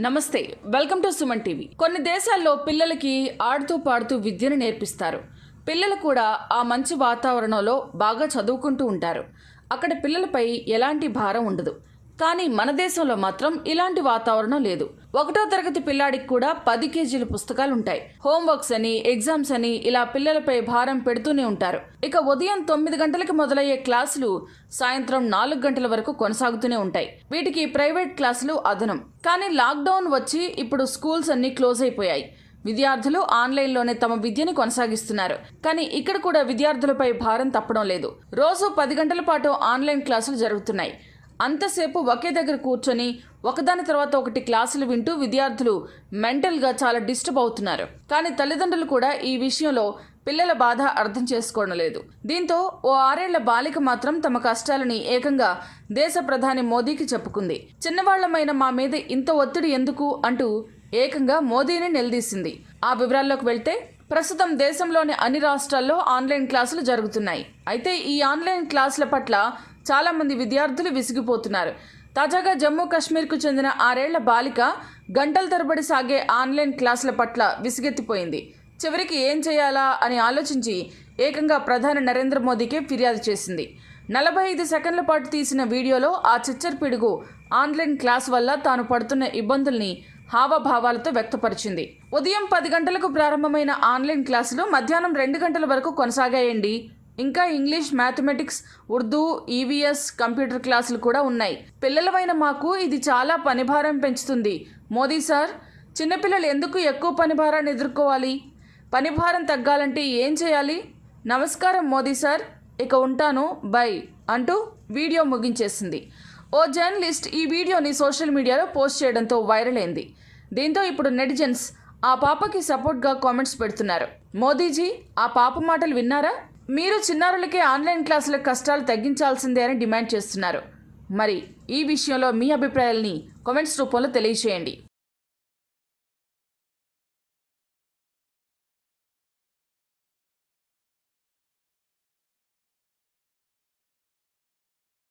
నమస్తే welcome to Suman TV. కొన్ని దేశాల్లో పిల్లలకి ఆడుతూ పాడుతూ విద్యను నేర్పిస్తారు। పిల్లలు కూడా ఆ మంచి వాతావరణంలో బాగా చదువుకుంటూ ఉంటారు। అక్కడ పిల్లలపై ఎలాంటి భారం ఉండదు। కానీ మన దేశంలో మాత్రం ఇలాంటి వాతావరణం లేదు। ఒకటో తరగతి పిల్లాడికి కూడా 10 కేజీల పుస్తకాలు ఉంటాయి। హోంవర్క్స్ అని ఎగ్జామ్స్ అని ఇలా పిల్లలపై భారం పెడుతూనే ఉంటారు। ఇక ఉదయం 9 గంటలకు మొదలయ్యే క్లాసులు సాయంత్రం 4 గంటల వరకు కొనసాగుతూనే ఉంటాయి। వీటికి ప్రైవేట్ క్లాసులు అదనం। కానీ లాక్డౌన్ వచ్చి ఇప్పుడు స్కూల్స్ అన్ని క్లోజ్ అయిపోయాయి। విద్యార్థులు ఆన్లైన్లోనే తమ విద్యను కొనసాగిస్తున్నారు। కానీ ఇక్కడ కూడా విద్యార్థులపై భారం తప్పడం లేదు। రోజు 10 గంటల పాటు ఆన్లైన్ క్లాసులు జరుగుతున్నాయి। అంతసేపు ఒకే దగ్గర కూర్చొని ఒకదాని తర్వాత ఒకటి క్లాసులు వింటూ విద్యార్థులు మెంటల్గా చాలా డిస్టర్బ్ అవుతున్నారు। కానీ తల్లిదండ్రులు కూడా ఈ విషయంలో పిల్లల బాధ అర్థం చేసుకోవడం లేదు। దీంతో ఓ 6 ఏళ్ల బాలిక మాత్రం తమ కష్టాలని ఏకంగా దేశ ప్రధాని మోదీకి చెప్పుకుంది। చిన్నవాళ్లమైన మా మీద ఇంత ఒత్తిడి ఎందుకు అంటూ ఏకంగా మోదీని నిలదీసింది। ఆ వివరాల్లోకి వెళ్తే ప్రస్తుతం దేశంలోని అన్ని రాష్ట్రాల్లో ఆన్లైన్ క్లాసులు జరుగుతున్నాయి। అయితే ఈ ఆన్లైన్ క్లాసుల పట్ల చాలా మంది విద్యార్థులు విసిగిపోతున్నారు। తాజాగా జమ్మూ కాశ్మీర్కు చెందిన 6 ఏళ్ల బాలిక గంటల తరబడి సాగే ఆన్లైన్ క్లాసుల పట్ల విసిగెత్తిపోయింది। చివరికి ఏం చేయాలా అని ఆలోచించి ఏకంగా ప్రధాని నరేంద్ర మోదీకే ఫిర్యాదు చేసింది। 45 సెకండ్ల పాటు తీసిన వీడియోలో ఆ చిచ్చర పిడుగు ఆన్లైన్ క్లాస్ వల్ల తాను పడుతున్న ఇబ్బందుల్ని హావభావాలతో వ్యక్తపరిచింది। ఉదయం 10 గంటలకు ప్రారంభమైన ఆన్లైన్ క్లాసులు మధ్యాహ్నం 2 గంటల వరకు కొనసాగాయండి। ఇంకా English, mathematics, Urdu, EVS, computer క్లాసులు కూడా ఉన్నాయి। పిల్లలమైన మాకు ఇది చాలా పనిభారం పెంచుతుంది మోదీ సార్। చిన్నపిల్లలు ఎందుకు ఎక్కువ పనిభారాన్ని ఎదుర్కోవాలి? పనిభారం తగ్గాలంటే ఏం చేయాలి? నమస్కారం మోదీ సార్, ఇక ఉంటాను, బై అంటూ వీడియో ముగించేసింది। ఓ జర్నలిస్ట్ ఈ వీడియోని సోషల్ మీడియాలో పోస్ట్ చేయడంతో వైరల్ అయింది। దీంతో ఇప్పుడు నెటిజన్స్ ఆ పాపకి సపోర్ట్గా కామెంట్స్ పెడుతున్నారు। మోదీజీ, ఆ పాప మాటలు విన్నారా? మీరు చిన్నారులకే ఆన్లైన్ క్లాసుల కష్టాలు తగ్గించాల్సిందే అని డిమాండ్ చేస్తున్నారు। మరి ఈ విషయంలో మీ అభిప్రాయాల్ని కామెంట్స్ రూపంలో తెలియజేయండి।